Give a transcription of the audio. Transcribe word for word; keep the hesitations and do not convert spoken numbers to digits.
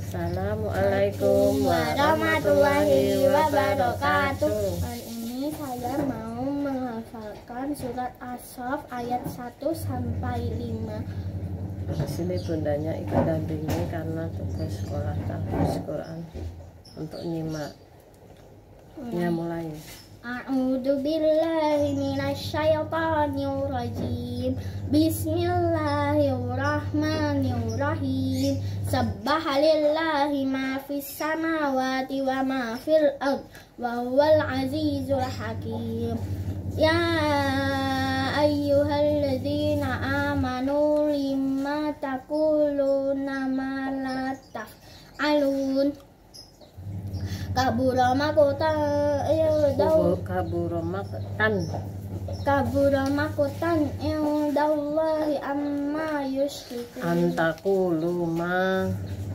Assalamualaikum warahmatullahi wabarakatuh. Hari ini saya mau menghafalkan surat As-Saff ayat satu sampai lima. Di sini bundanya ikut dampingi karena tugas sekolah tahfiz Quran untuk nyimak. Ya, mulai. A'udzu billahi minasyaitonir rajim. Bismillahirrahmanirrahim. Sabbaha lillahi ma fis samawati wa ma fil ard wa huwal azizul hakim. Ya ayyuhalladzina amanu lima taquluna ma la taf'alun. Kabura makutan kabura makutan kabura makutan indallahi amma yusyrikun. antakulu ma